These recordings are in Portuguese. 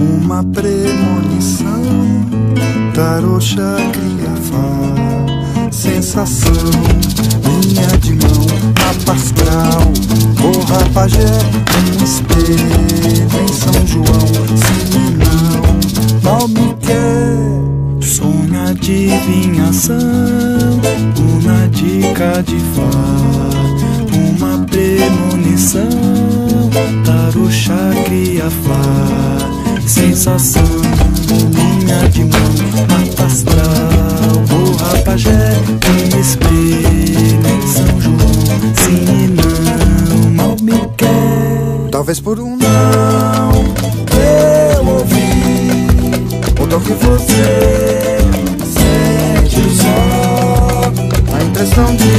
uma premonição, taroxa cria fá, sensação, linha de mão, mapa astral, borra pajé, um espelho em São João, sim não, mal me quer, sonha adivinhação, uma dica de fá, uma premonição, taroxa cria fá, sensação, linha de mão, mapa astral, borra pajé, um espelho em São João, sim e não, mal me quer. Talvez por um não eu ouvi, ou tal que você sente só a impressão de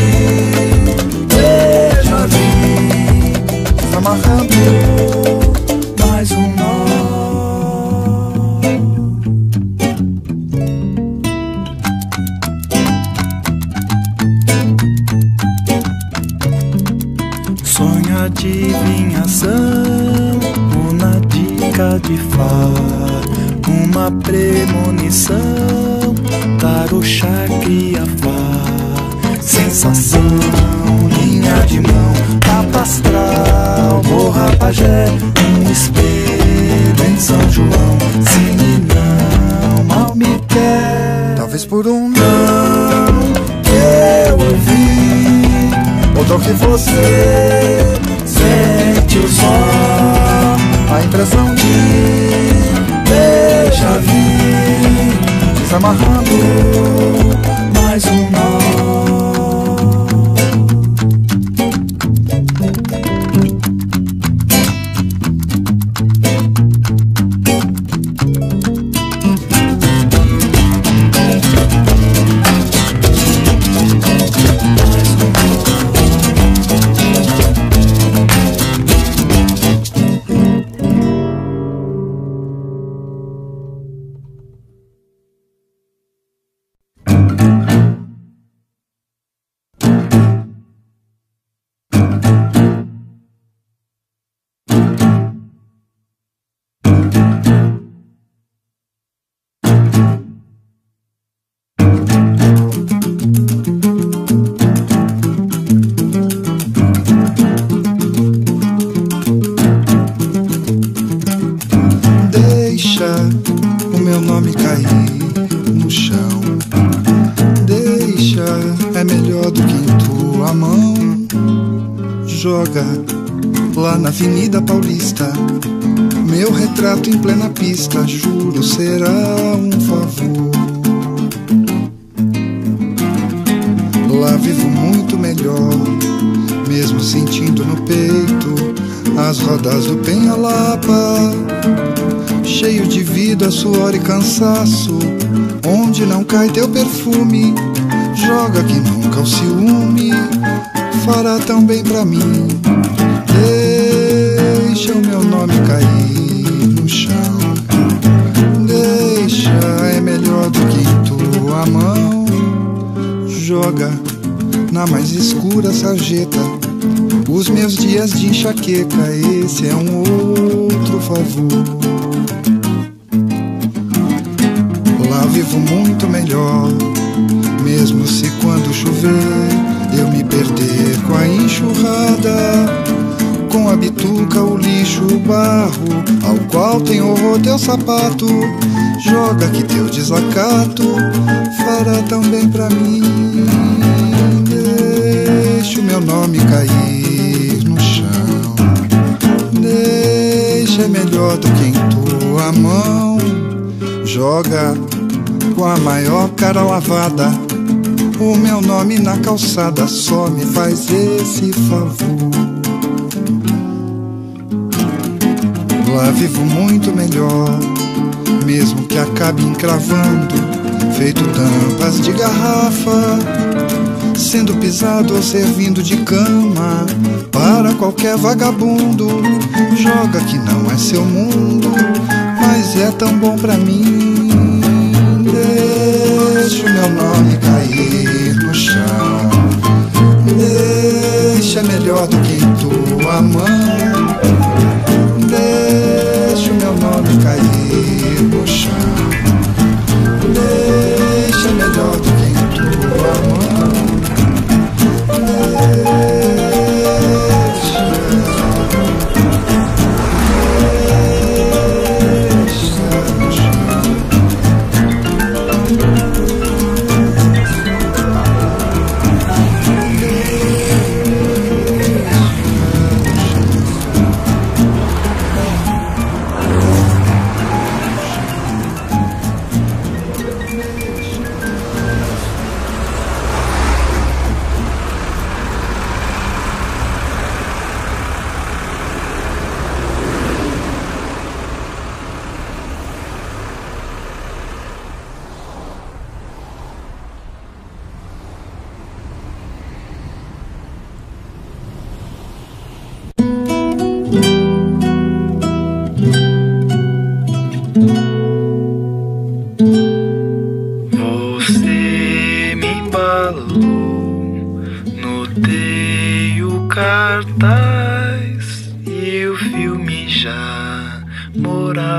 déjà vu, se amarrando mais um nó. Sonho, adivinhação, uma dica de fá, uma premonição, taroxa cria fá, sensação, linha de mão, mapa astral, borra pajé, um espelho em São João, sim e não, mal me quer. Talvez por um não eu ouvi, ou tal que você sente o som, a impressão de déjà vu, desamarrando mais um nó. O meu nome cair no chão, deixa, é melhor do que em tua mão. Joga lá na Avenida Paulista, meu retrato em plena pista, juro será um favor. Lá vivo muito melhor, mesmo sentindo no peito as rodas do Penha-Lapa, cheio de vida, suor e cansaço, onde não cai teu perfume. Joga que nunca o ciúme fará tão bem pra mim. Deixa o meu nome cair no chão, deixa, é melhor do que em tua mão. Joga na mais escura sarjeta os meus dias de enxaqueca, esse é um outro favor. Lá vivo muito melhor, mesmo se quando chover eu me perder com a enxurrada, com a bituca, o lixo, o barro, ao qual tem horror teu sapato. Joga que teu desacato fará tão bem pra mim. Deixa o meu nome cair no chão, deixa, é melhor do que em tua mão. Joga com a maior cara lavada o meu nome na calçada, só me faz esse favor. Lá vivo muito melhor, mesmo que acabe encravando, feito tampas de garrafa, sendo pisado ou servindo de cama para qualquer vagabundo. Joga que não é seu mundo, mas é tão bom pra mim. Deixa o meu nome cair no chão, deixa, é melhor do que em tua mão. Deixa o meu nome cair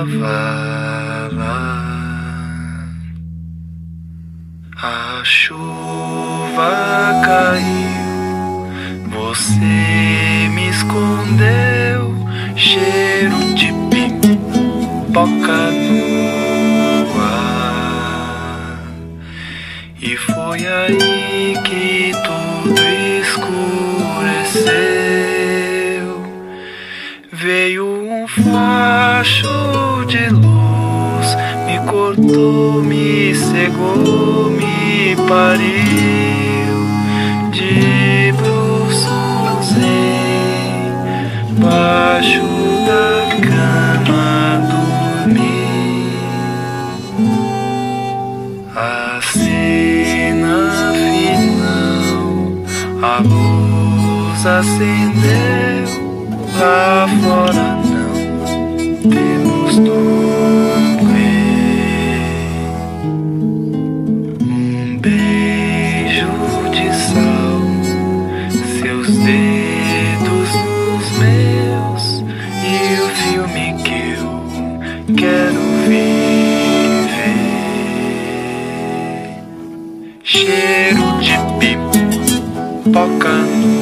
estava lá. A chuva caiu, você me escondeu, cheiro de pipoca no ar. E foi aí que tudo escureceu. Veio um facho de luz, me cortou, me cegou, me pariu. De bruços embaixo da cama dormi. A cena final, a luz acendeu. Lá fora não temos doer. Um beijo de sal, seus dedos nos meus, e o filme que eu quero viver. Cheiro de pipoca no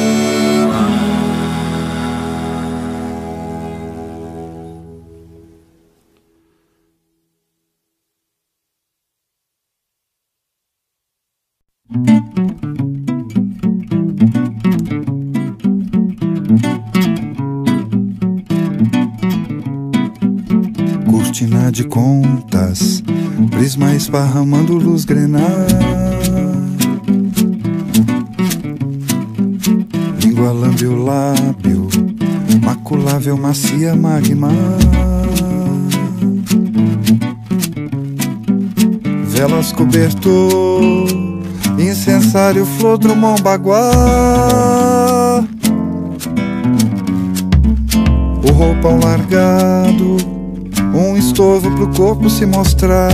cortina de contas, prisma esparramando luz grená. Língua lambe o lábio, maculável, macia, magma. Velas cobertor, incensário, flor, Drummond, baguá. O roupão largado, um estorvo pro corpo se mostrar.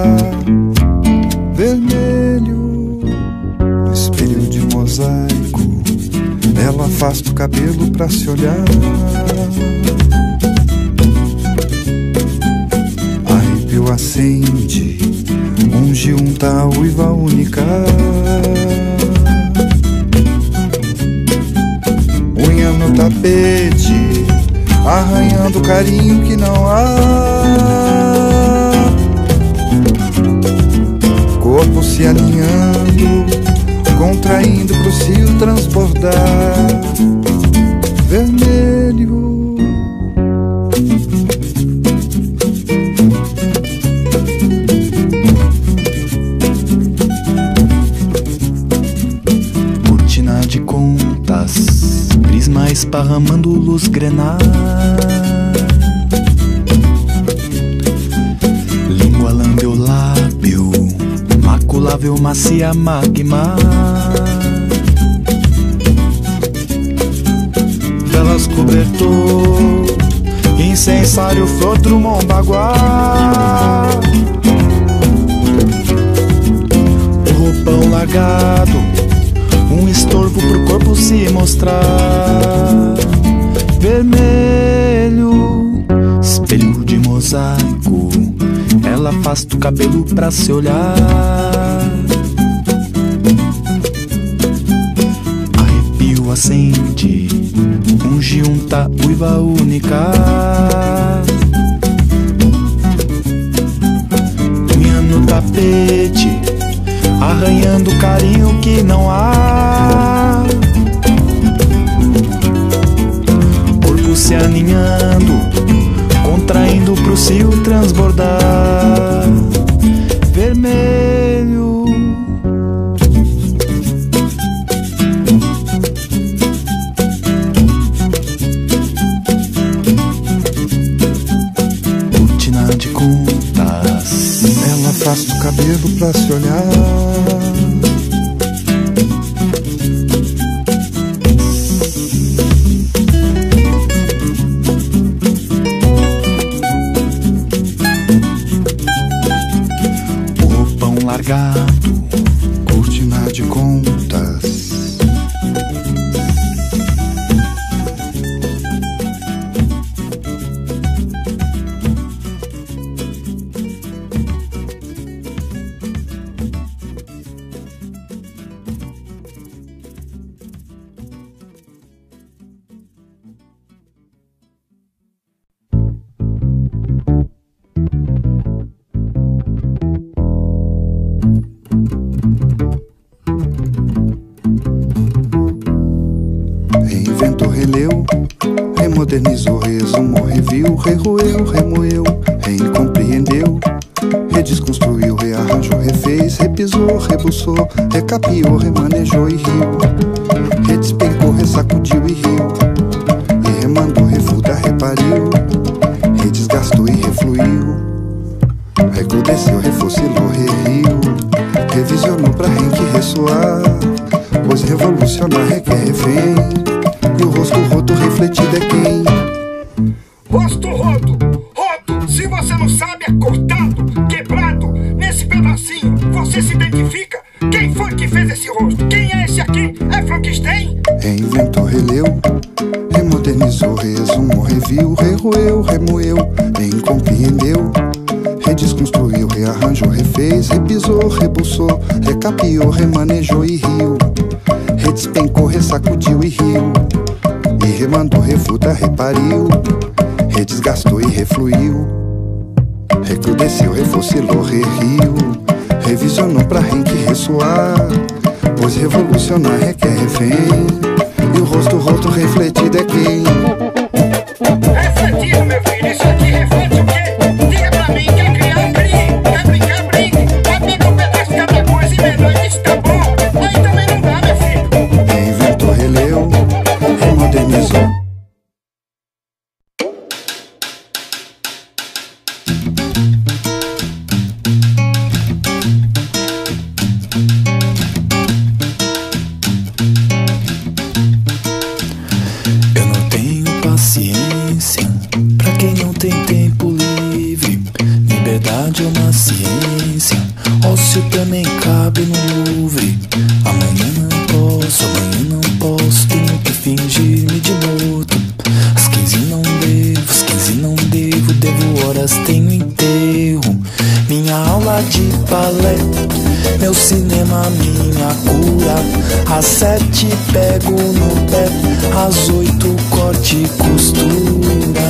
Vermelho, um espelho de mosaico, ela afasta o cabelo pra se olhar. Arrepio acende, unge unta, uiva única. Unha no tapete, arranhando carinho que não há. Corpo se alinhando, contraindo pro cio transbordar. Vermelho, cortina de contas, prisma esparramando luz grená. Língua lambe o lábio, maculável, macia, magma. Velas cobertor, incensário, flor, Drummond, baguá. O roupão largado, um estorvo pro corpo se mostrar. Vermelho, espelho de mosaico, ela afasta o cabelo pra se olhar. Arrepio acende, unge unta, uiva única. Unha no tapete, arranhando carinho que não há. Corpo se aninhando, contraindo pro cio transbordar. Vermelho, cortina de contas, ela afasta o cabelo pra se olhar. Largado, cortina de contas. Remodernizou, resumou, reviu, reroeu, remoeu, reincompreendeu, redesconstruiu, rearranjou, refez, repisou, rebuçou, recapiou, remanejou e riu, redespencou, ressacudiu e riu, e remandou, refuda, repariu, redesgastou e refluiu, recrudesceu, refocilou, reriu, revisionou pra que ressoar, pois revolucionar requer refém, e o rosto roto refletido é quem? Rosto roto, roto, se você não sabe é cortado, quebrado, nesse pedacinho, você se identifica? Quem foi que fez esse rosto? Quem é esse aqui? É Frankenstein? Reinventou, releu, remodernizou, resumou, reviu, reroeu, remoeu, reincompreendeu, redesconstruiu, rearranjou, refez, repisou, rebuçou, recapiou, remanejou e riu, redespencou, ressacudiu e riu, e remandou, refuta, repariu, redesgastou e refluiu, recrudesceu, refocilou, reriu, revisionou pra que ressoar, pois revolucionar requer refém, e o rosto roto refletido é quem? Refletido, meu filho, isso aqui reflete o quê? Diga pra mim, quer criar, crie, quer brincar, brinque, quer pegar um pedaço de cada coisa e melhor disso, tá bom? Aí também não dá, meu filho. Reinventou, releu, remodernizou. Eu não tenho paciência pra quem não tem tempo livre. Liberdade é uma ciência, ócio também cabe no Louvre. Amanhã não posso, tenho que fingir-me de morto. Às 15 não devo horas, tenho enterro. Minha aula de balé, meu cinema, minha cura. Às 7 pego no pé, às 8 corte e costura.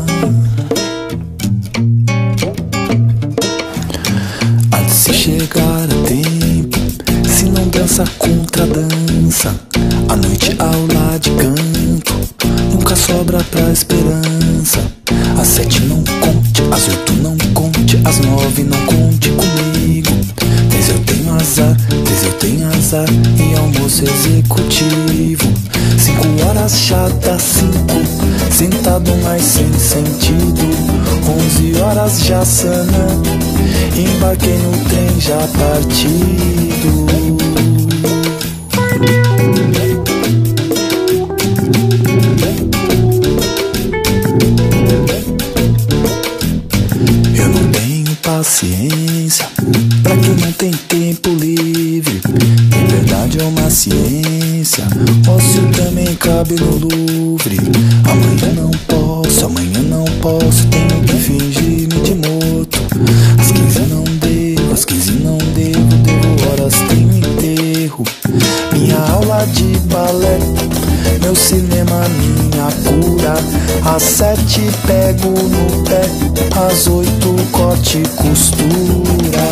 Há de se chegar a tempo, se não dança contradança. À noite aula de canto, nunca sobra pra esperança. Às 7 não conte, às 8 não conte, às 9 não conte comigo. 10 eu tenho azar e almoço executivo. 5 horas já dá 5, sentado mas sem sentido. 11 horas já sana, embarquei no trem já partido. Eu não tenho paciência pra quem não tem tempo livre. Liberdade é uma ciência, ócio também cabe no Louvre. Amanhã não posso, tenho que fingir-me de morto. Às 15 não devo horas, tenho enterro. Minha aula de balé, meu cinema, minha cura. Às 7 pego no pé, às 8 corte e costura.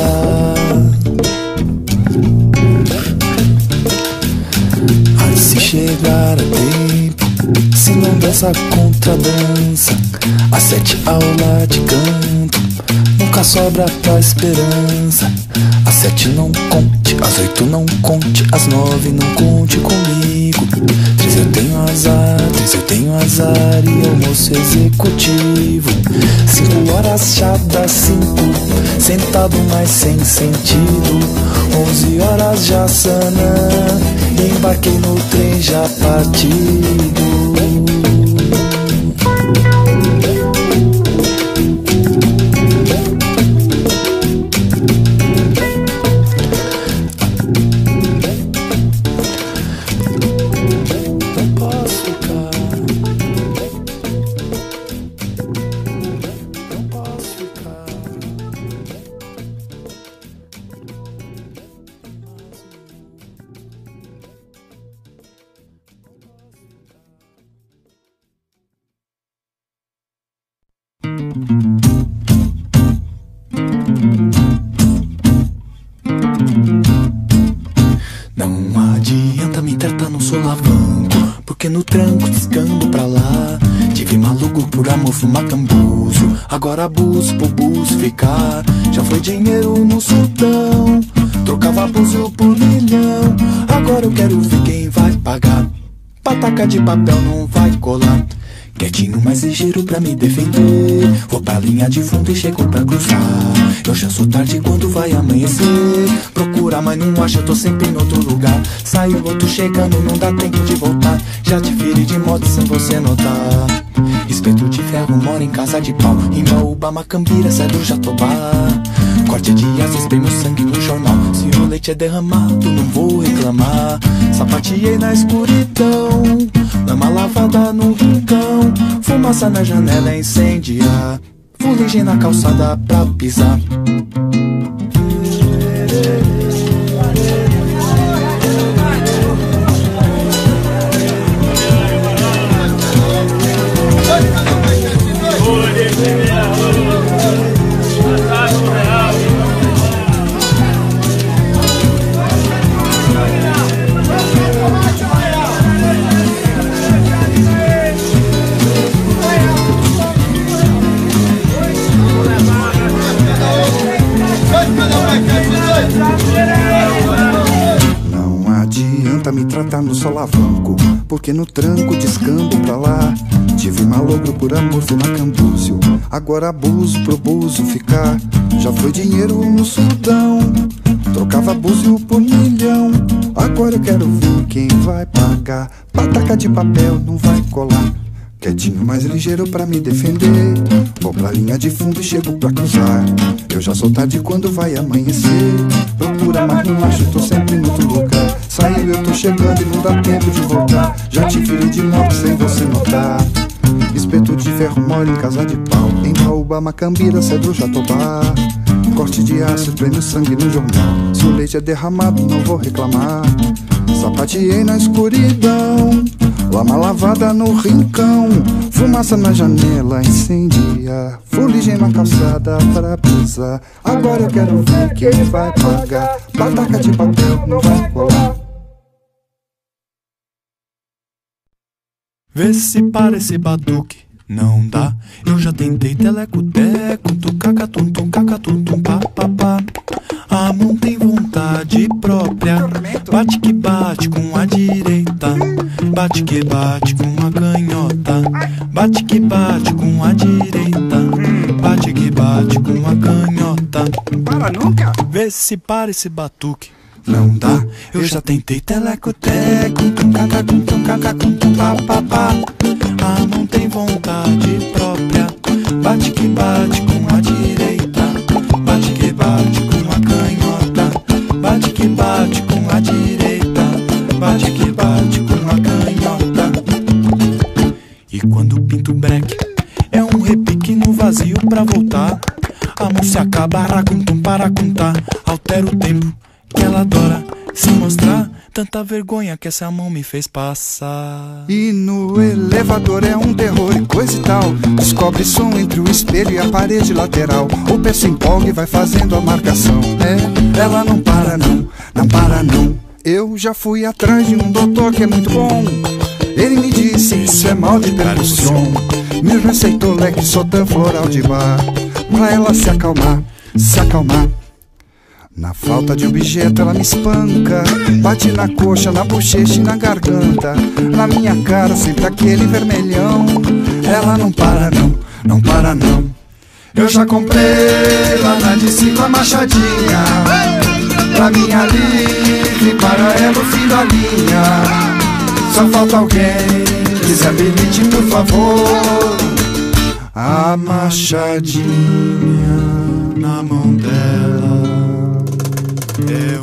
Há de se chegar a tempo, se não dança contradança. Às 7 aula de canto, nunca sobra pra esperança. Às 7 não conte, às 8 não conte, às 9 não conte comigo. 3 eu tenho azar e almoço executivo. 5 horas já dá 5, sentado mas sem sentido. 11 horas já sana, embarquei no trem já partido. Não adianta me tratar no solavanco, porque no tranco descando pra lá tive malogro por amor, fumar cambuzo. Agora abuso por buzo ficar. Já foi dinheiro no sultão, trocava búzio por milhão. Agora eu quero ver quem vai pagar. Pataca de papel não vai colar. Quietinho, mais ligeiro pra me defender. Vou pra linha de fundo e chego pra cruzar. Eu já sou tarde quando vai amanhecer. Procura, mas não acha, eu tô sempre em outro lugar. Saiu outro chegando, não dá tempo de voltar. Já te virei de moto sem você notar. Espeto de ferro, mora em casa de pau. Imbaúba, Macambira, Cedro, Jatobá. Corte de aço, espreme o sangue no jornal. Se o leite é derramado, não vou reclamar. Sapateei na escuridão, lama lavada no rincão. Fumaça na janela incendiar. Fuligem na calçada pra pisar. Não adianta me tratar no solavanco, porque no tranco descambo pra lá. Tive malogro por amor, fumar cambúzio. Agora abuso pro buzo ficar. Já foi dinheiro no sultão, trocava búzio por milhão. Agora eu quero ver quem vai pagar. Pataca de papel não vai colar. Quietinho, mais ligeiro pra me defender. Vou pra linha de fundo e chego pra cruzar. Eu já sou tarde quando vai amanhecer. Procura, mas não acho, tô sempre no outro lugar. Saiu, eu tô chegando e não dá tempo de voltar. Já te virei de moto sem você notar. Espeto de ferro mole em casa de pau. Em Baúba, Macambira, Cedro, Jatobá. Corte de aço, prêmio sangue no jornal. Se o leite é derramado, não vou reclamar. Sapateei na escuridão, lama lavada no rincão. Fumaça na janela incendia. Fuligem na calçada para pisar. Agora eu quero ver quem vai pagar. Pataca de papel não vai colar. Vê se para esse batuque, não dá. Eu já tentei teleco-teco, tucaca-tum-tum, caca-tum-tum, pá-pá-pá. A mão tem vontade própria. Bate que bate com a direita, bate que bate com a canhota. Bate que bate com a direita, bate que bate com a canhota. Para nunca! Vê se para esse batuque, não dá. Eu já tentei teleco-teco, tum-caca-tum-tum, caca-tum-tum, pá-pá-pá. A mão tem vontade própria. Bate que bate com a direita, bate que bate com a canhota. Bate que bate com a direita, bate que bate com a canhota. E quando pinto o breque, é um repique no vazio pra voltar. A mão se acaba, racuntum, paracuntá. Altera o tempo que ela adora se mostrar. Tanta vergonha que essa mão me fez passar. E no elevador é um terror e coisa e tal. Descobre som entre o espelho e a parede lateral. O pé se empolga e vai fazendo a marcação. É, ela não para não, não para não. Eu já fui atrás de um doutor que é muito bom. Ele me disse, isso é mal de percussão. Me receitou leque sotã floral de bar, pra ela se acalmar, se acalmar. Na falta de objeto ela me espanca. Bate na coxa, na bochecha e na garganta. Na minha cara sempre aquele vermelhão. Ela não para não, não para não. Eu já comprei lá na DC a machadinha. Pra mim alívio, para ela o fim da linha. Só falta alguém que se habilite, por favor. A machadinha na mão dela é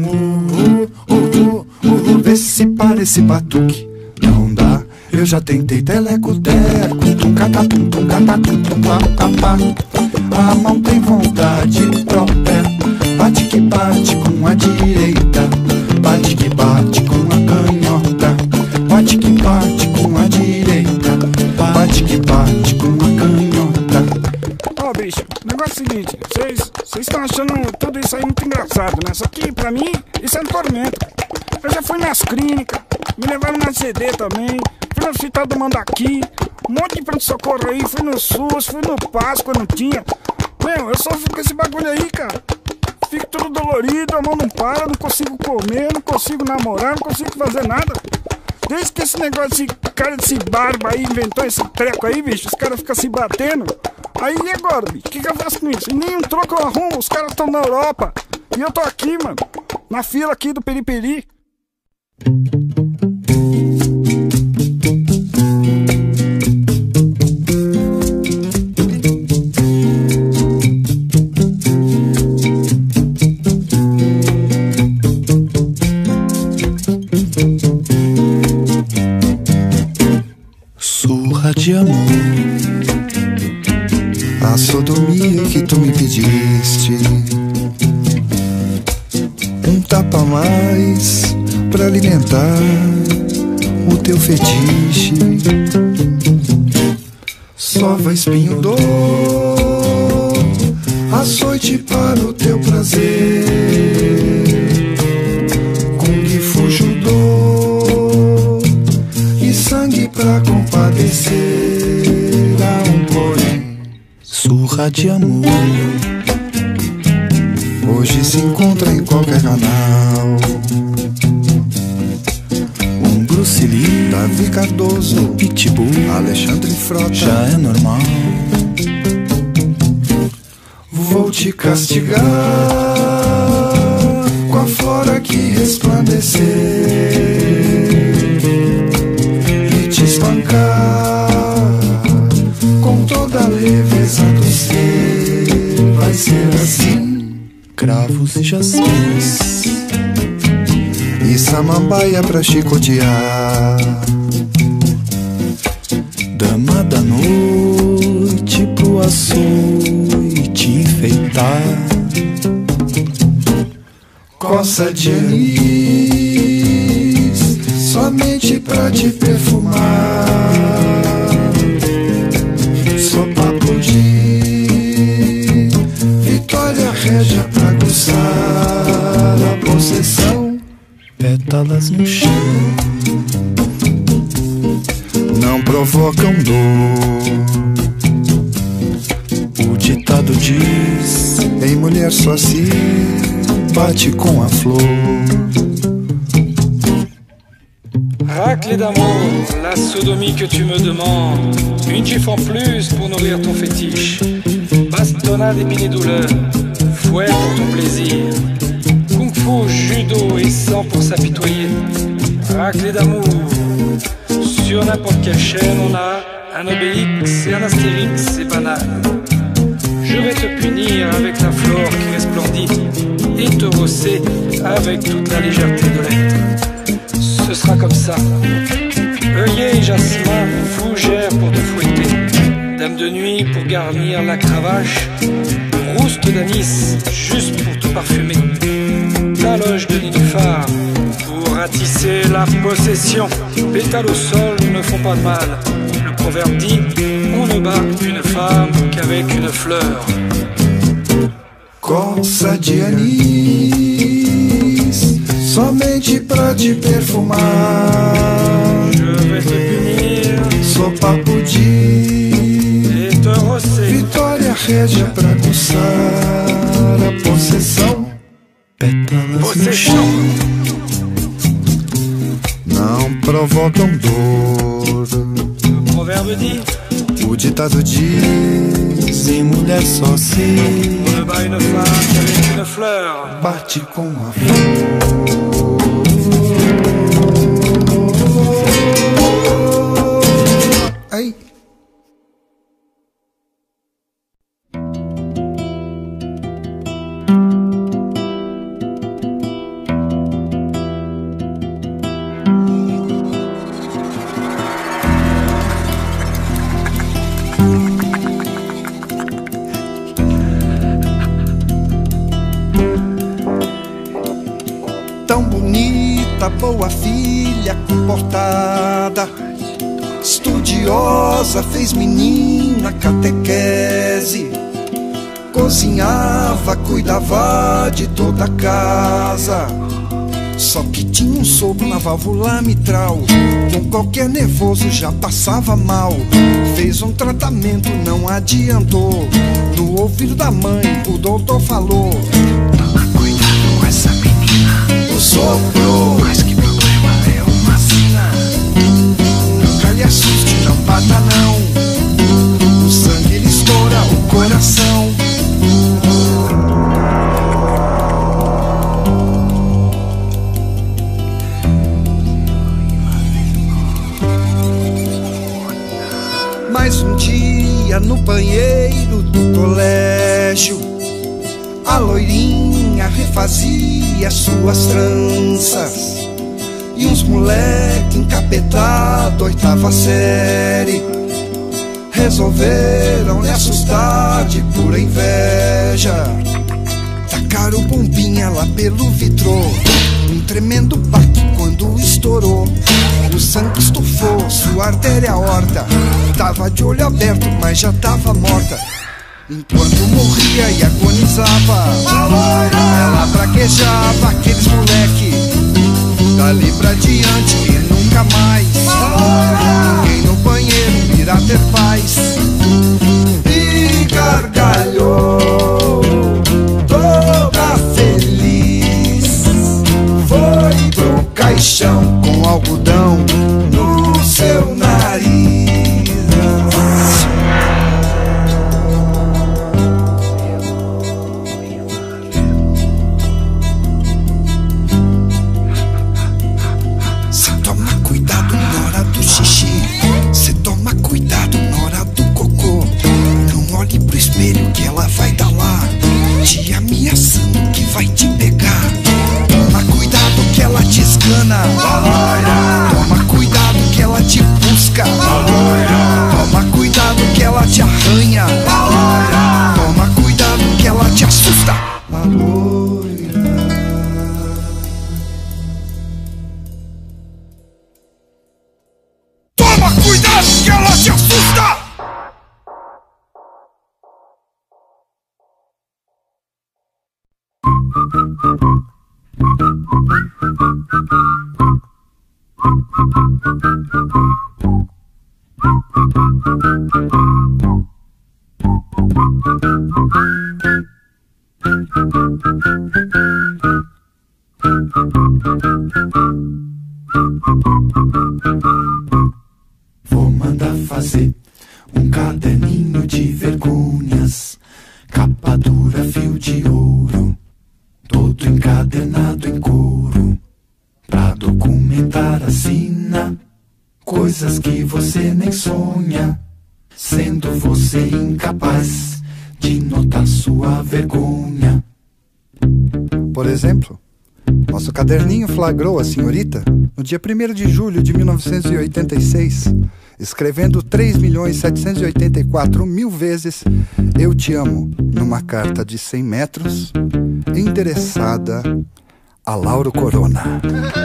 vê se para esse batuque, não dá. Eu já tentei teleco-teco, tum-caca-tum-tum, caca-tum-tum, pá-pá-pá. A mão tem vontade própria. Bate que bate com a direita, bate que bate com a canhota. Bate que bate com a direita, bate que bate com a canhota. Ó, bicho, o negócio é o seguinte, vocês estão achando tudo isso aí muito engraçado, né? Só que pra mim, isso é um tormento. Eu já fui nas clínicas, me levaram na CD também, fui no hospital do Mandaqui. Um monte de pronto-socorro aí, fui no SUS, fui no Páscoa, não tinha. Meu, eu sofro com esse bagulho aí, cara. Fico todo dolorido, a mão não para, não consigo comer, não consigo namorar, não consigo fazer nada. Desde que esse negócio, esse cara desse barba aí inventou esse treco aí, bicho, os caras ficam se batendo. Aí e agora, bicho? O que eu faço com isso? E nenhum troco eu arrumo, os caras estão na Europa. E eu tô aqui, mano, na fila aqui do Periperi. Surra de amor, a sodomia que tu me pediste, um tapa a mais pra alimentar o teu fetiche. Sova, espinho, dor, açoite para o teu prazer, kung fu judô e sangue pra compadecer a um porém. surra de amor, Hoje se encontra em qualquer canal. um Bruce Lee, Davi Cardoso, Pitbull, Alexandre Frota. já é normal. Vou te castigar com a flora que resplandecer e te espancar com toda a leveza do ser. Vai ser assim, Cravos e jasmins, e samambaia pra chicotear. dama da noite pro açoite enfeitar. Coça de anis, somente pra te perfumar. Sopapo de Vitória Régia pra aguçar a possessão. Pétalas no chão, Não provocam dor. o ditado diz: Em mulher só se bate com a flor. Raclée d'amour, la sodomie que tu me demandes. Une gifle en plus pour nourrir ton fétiche. Bastonnade et mini-douleur, fouet pour ton plaisir. Kung-fu, judo et sang pour s'apitoyer. Raclée d'amour, sur n'importe quelle chaîne on a un Obélix et un Astérix, c'est banal. Je vais te punir avec la flore qui resplendit et te rosser avec toute la légèreté de l'être. Ce sera comme ça. Œillet et jasmin, fougère pour te fouetter. Dame de nuit pour garnir la cravache. Rouste d'anis, juste pour te parfumer. Taloche de nénuphar pour ratisser la possession. Pétales au sol ne font pas de mal. Le proverbe dit, on ne bat une femme qu'avec une fleur. coça de anis, somente pra te perfumar. Je vais te punir Sopapo de et te rosser. Vitória Régia pra aguçar a possessão. Pétalas no Possession. chão, Não provocam dor. Le proverbe dit, O ditado diz: em mulher só se on ne bat une femme qu'avec une fleur. bate com a flor. Ai. Tão bonita, boa filha, comportada, estudiosa, fez menina catequese, cozinhava, cuidava de toda a casa, Só que tinha um sopro na válvula mitral. Com qualquer nervoso já passava mal. Fez um tratamento, não adiantou. No ouvido da mãe o doutor falou: toma cuidado com essa menina. O sopro, mas que problema é uma sina. Nunca lhe assuste, não bata não. O sangue lhe estoura o coração. Mais um dia no banheiro do colégio, a loirinha refazia suas tranças. E uns moleque encapetado, oitava série, resolveram lhe assustar de pura inveja. Tacaram bombinha lá pelo vitrô, um tremendo baque quando estourou. O sangue estufou sua artéria aorta. Tava de olho aberto, mas já tava morta. Enquanto morria e agonizava, ela praguejava aqueles moleque. Dali pra diante e nunca mais ninguém no banheiro irá ter paz. E gargalhou toda feliz. Foi pro caixão com algodão no seu nariz. Cê toma cuidado na hora do xixi, cê toma cuidado na hora do cocô. Não olhe pro espelho que ela vai dar lá, te ameaçando que vai te pegar. Toma cuidado que ela te escana. Toma cuidado que ela te busca. Toma cuidado que ela te arranha. Toma cuidado que ela te assusta. A loira. Toma cuidado que ela te assusta. Vou mandar fazer um caderninho de vergonhas, capa dura, fio de ouro, todo encadernado em couro, pra documentar a sina, coisas que você nem sonha, sendo você incapaz de notar sua vergonha. Por exemplo, nosso caderninho flagrou a senhorita no dia 1º de julho de 1986, escrevendo 3.784.000 vezes "Eu te amo" numa carta de 100 metros, endereçada a Lauro Corona.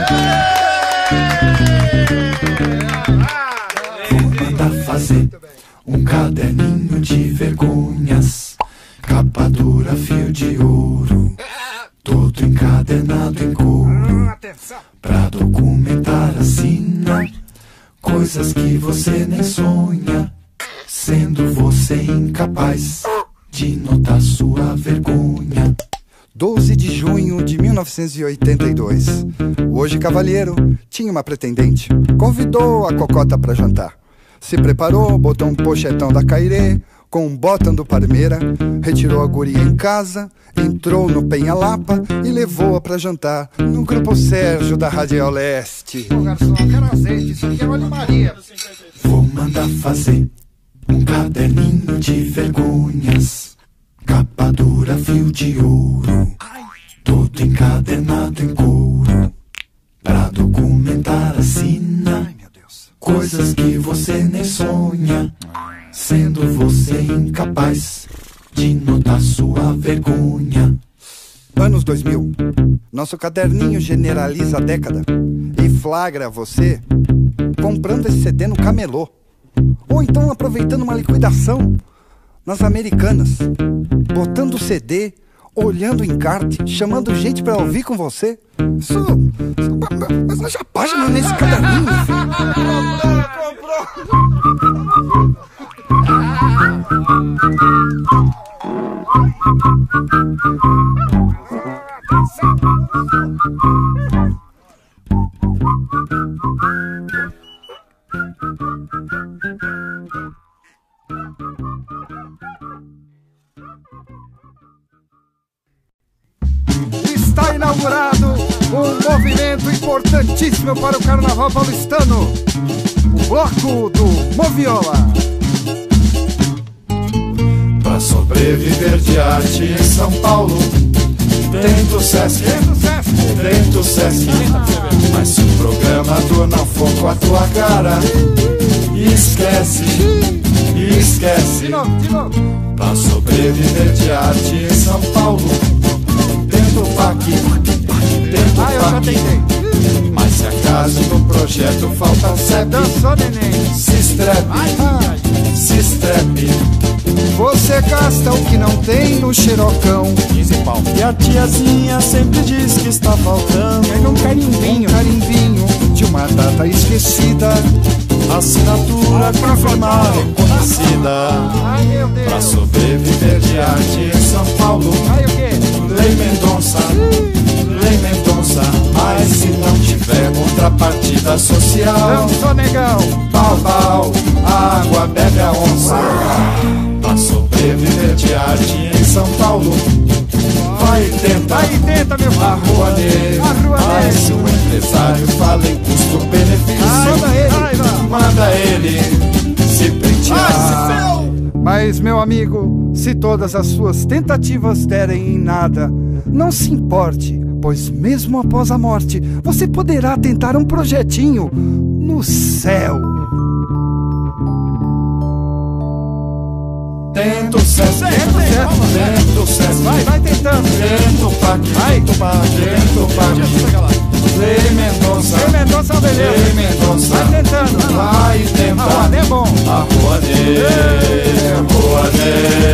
Vou mandar fazer um caderninho de vergonhas, capa dura, fio de ouro, todo encadernado em couro, pra documentar a sina, coisas que você nem sonha, sendo você incapaz de notar sua vergonha. 12 de junho de 1982. Hoje cavalheiro tinha uma pretendente, convidou a cocota pra jantar. Se preparou, botou um pochetão da Cairê com um botão do Parmeira, retirou a guria em casa, entrou no Penha-Lapa e levou-a pra jantar no Grupo Sérgio da Radial Leste. Ô garçom, eu quero azeite, isso aqui é óleo Maria. Vou mandar fazer um caderninho de vergonhas, capa dura, fio de ouro, todo encadernado em couro, pra documentar a sina, coisas que você nem sonha, sendo você incapaz de notar sua vergonha. Anos 2000. Nosso caderninho generaliza a década e flagra você comprando esse CD no camelô, ou então aproveitando uma liquidação nas Americanas, botando o CD olhando o encarte, chamando gente pra ouvir com você. Isso, mas haja página nesse caderninho. Está inaugurado um movimento importantíssimo para o carnaval paulistano, o bloco do Moviola. Pra sobreviver de arte em São Paulo, dentro do Sesc, dentro do Sesc. Mas se o programador não for com a tua cara, esquece, esquece. De novo. Pra sobreviver de arte em São Paulo, dentro do PAC, dentro do eu já PAC. tentei. Mas se acaso no projeto falta CEP, Dançou, neném. se estrepe, se estrepe. Você gasta o que não tem no xerocão. 15 pau. E a tiazinha sempre diz que está faltando Um carimbinho de uma data esquecida. assinatura confirmada, reconhecida. Ai, meu Deus. Pra sobreviver de arte em São Paulo, Ai, o quê? Lei Mendonça, Lei Mendonça. Mas se não tiver contrapartida social, Dançou, negão. pau, pau, água bebe a onça. Pra sobreviver de arte em São Paulo, vai tentar Aí tenta, meu a filho. Rouanet. A Rouanet. Mas se o empresário fala em custo-benefício, Manda ele. manda ele se pentear. Mas, meu amigo, se todas as suas tentativas derem em nada, não se importe, pois mesmo após a morte, você poderá tentar um projetinho no céu. Dentro do Sesc, dentro do Sesc, Vai tentando. dentro do PAC, dentro do PAC. Lei Mendonça, Lei Mendonça, beleza. Lei Mendonça. Vai tentando. Vai tentar É bom. a Rouanet, Rouanet.